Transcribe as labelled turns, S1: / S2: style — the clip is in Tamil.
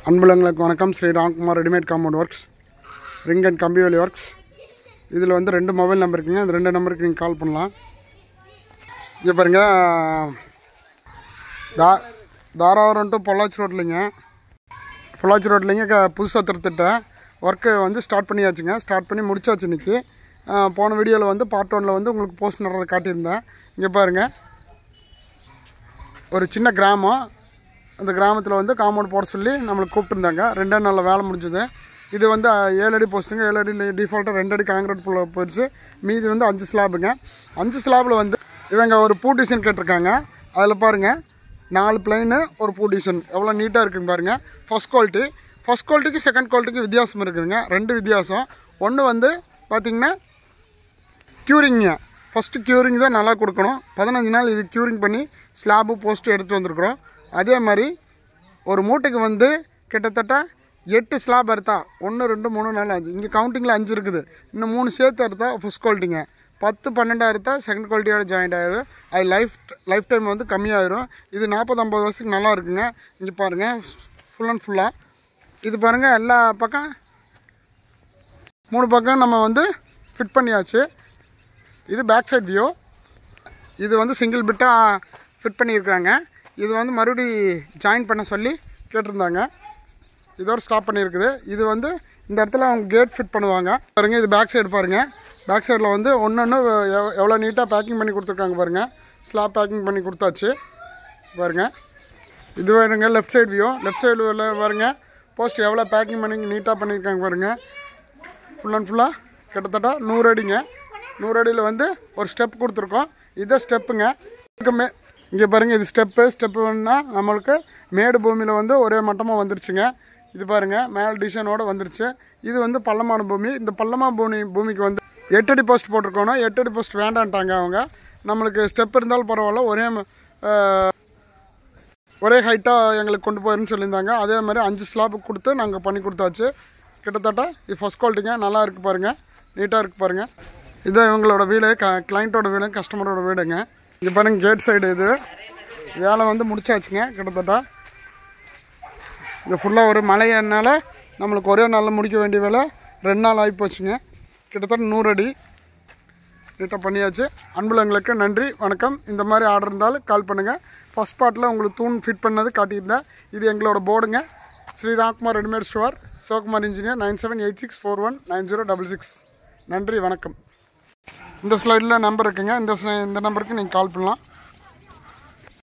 S1: அன்புலங்களுக்கு வணக்கம். Shri Ramkumar readymade compound works, ring and கம்பி வேலி ஒர்க்ஸ். இதில் வந்து 2 மொபைல் நம்பர் இருக்குங்க. அந்த 2 நம்பருக்கு நீங்கள் கால் பண்ணலாம். இங்கே பாருங்கள், தாராபுரம் டு பொள்ளாச்சி ரோட்லிங்க. பொள்ளாச்சி ரோட்லிங்க புதுசாக திட்டத்திட்ட ஒர்க்கு வந்து ஸ்டார்ட் பண்ணியாச்சுங்க. ஸ்டார்ட் பண்ணி முடிச்சாச்சு இன்றைக்கி. போன வீடியோவில் வந்து பார்ட் 1ல் வந்து உங்களுக்கு போஸ்ட் நடுறதை காட்டியிருந்தேன். இங்கே பாருங்கள், ஒரு சின்ன கிராமம். அந்த கிராமத்தில் வந்து காம்பவுண்ட் போட சொல்லி நம்மளுக்கு கூப்பிட்டுருந்தாங்க. 2 நாளில் வேலை முடிஞ்சுது. இது வந்து 7 அடி போஸ்ட்டுங்க. 7 அடி டிஃபால்ட்டாக 2 அடி காங்கிரீட் போயிடுச்சு. மீதி வந்து 5 ஸ்லாபுங்க. 5 ஸ்லாபில் வந்து இவங்க ஒரு பூ டிசைன் கேட்டிருக்காங்க. அதில் பாருங்கள், 4 பிளைனு ஒரு பூ டிசைன் எவ்வளோ நீட்டாக இருக்குதுங்க பாருங்கள். ஃபஸ்ட் குவாலிட்டிக்கு செகண்ட் குவாலிட்டிக்கு வித்தியாசம் இருக்குதுங்க. 2 வித்தியாசம். ஒன்று வந்து பார்த்திங்கன்னா க்யூரிங்க. ஃபஸ்ட்டு க்யூரிங் தான் நல்லா கொடுக்கணும். 15 நாள் இது க்யூரிங் பண்ணி ஸ்லாபு போஸ்ட்டு எடுத்துகிட்டு வந்துருக்குறோம். அதே மாதிரி ஒரு மூட்டைக்கு வந்து கிட்டத்தட்ட 8 ஸ்லாப் எடுத்தா 1 2 3 4 5, இங்கே கவுண்டிங்கில் 5 இருக்குது. இன்னும் 3 சேர்த்து எடுத்தா ஃபஸ்ட் குவாலிட்டிங்க. 10 12 எடுத்தால் செகண்ட் குவாலிட்டியோட ஜாயிண்ட் ஆகிடும். அது லைஃப் டைம் வந்து கம்மியாகிடும். இது 40-50 வருஷத்துக்கு நல்லா இருக்குங்க. இங்கே பாருங்கள், ஃபுல் அண்ட் ஃபுல்லாக இது பாருங்கள், எல்லா பக்கம் 3 பக்கம் நம்ம வந்து ஃபிட் பண்ணியாச்சு. இது பேக் சைட் வியூ. இது வந்து சிங்கிள் பிட்டாக ஃபிட் பண்ணியிருக்காங்க. இது வந்து மறுபடி ஜாயின் பண்ண சொல்லி கேட்டிருந்தாங்க. இதோட ஸ்டாப் பண்ணியிருக்குது. இது வந்து இந்த இடத்துல அவங்க கேட் ஃபிட் பண்ணுவாங்க பாருங்கள். இது பேக் சைடு பாருங்கள். பேக் சைடில் வந்து ஒன்று எவ்வளோ நீட்டாக பேக்கிங் பண்ணி கொடுத்துருக்காங்க பாருங்கள். ஸ்லாப் பேக்கிங் பண்ணி கொடுத்தாச்சு பாருங்கள். இது வேணுங்க left side view. Left side பாருங்கள், போஸ்ட் எவ்வளோ பேக்கிங் பண்ணி நீட்டாக பண்ணியிருக்காங்க பாருங்கள். ஃபுல் அண்ட் ஃபுல்லாக கிட்டத்தட்ட 100 அடிங்க. 100 அடியில் வந்து ஒரு ஸ்டெப் கொடுத்துருக்கோம். இதான் ஸ்டெப்புங்க. இங்கே பாருங்கள், இது ஸ்டெப்புன்னா நம்மளுக்கு மேடு பூமியில் வந்து ஒரே மட்டமாக வந்துருச்சுங்க. இது பாருங்கள், மேல் டிசைனோடு வந்துருச்சு. இது வந்து பள்ளமான பூமி. இந்த பள்ளமான பூமிக்கு வந்து 8 அடி போஸ்ட் போட்டிருக்கோன்னா 8 அடி போஸ்ட் வேண்டான்ட்டாங்க அவங்க. நம்மளுக்கு ஸ்டெப் இருந்தாலும் பரவாயில்ல, ஒரே ஹைட்டாக எங்களுக்கு கொண்டு போயிருன்னு சொல்லியிருந்தாங்க. அதே மாதிரி 5 ஸ்லாப்புக்கு கொடுத்து நாங்கள் பண்ணி கொடுத்தாச்சு. கிட்டத்தட்ட இது ஃபஸ்ட் குவாலிட்டிங்க. நல்லா இருக்குது பாருங்கள், நீட்டாக இருக்குது பாருங்கள். இதுதான் இவங்களோட வீடு, கிளைண்ட்டோட வீடு, கஸ்டமரோட வீடுங்க. இங்கே பாருங்கள், கேட் சைடு இது வேலை வந்து முடிச்சாச்சுங்க. கிட்டத்தட்ட இங்கே ஃபுல்லாக ஒரு மழைனால நம்மளுக்கு ஒரே நாளில் முடிக்க வேண்டிய வேலை 2 நாள் ஆகி போச்சுங்க. கிட்டத்தட்ட 100 அடி நீட்டாக பண்ணியாச்சு. அன்புலங்களுக்கு நன்றி, வணக்கம். இந்த மாதிரி ஆர்டர் இருந்தாலும் கால் பண்ணுங்கள். ஃபஸ்ட் பார்ட்டில் உங்களுக்கு தூண் ஃபிட் பண்ணது காட்டியிருந்தேன். இது எங்களோட போர்டுங்க. Shri Ramkumar readymade store, Sivakumar engineer, 9786419066. நன்றி, வணக்கம். இந்த ஸ்லைடில் நம்பர் இருக்குங்க. இந்த நம்பருக்கு நீங்கள் கால் பண்ணலாம்.